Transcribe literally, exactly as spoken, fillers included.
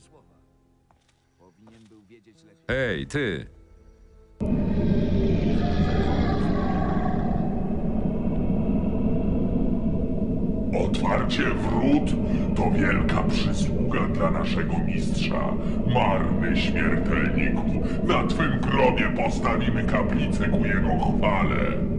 słowa. Powinien był wiedzieć lepiej. Ej, ty! Otwarcie wrót to wielka przysługa dla naszego mistrza. Marny śmiertelniku, na twym grobie postawimy kaplicę ku jego chwale.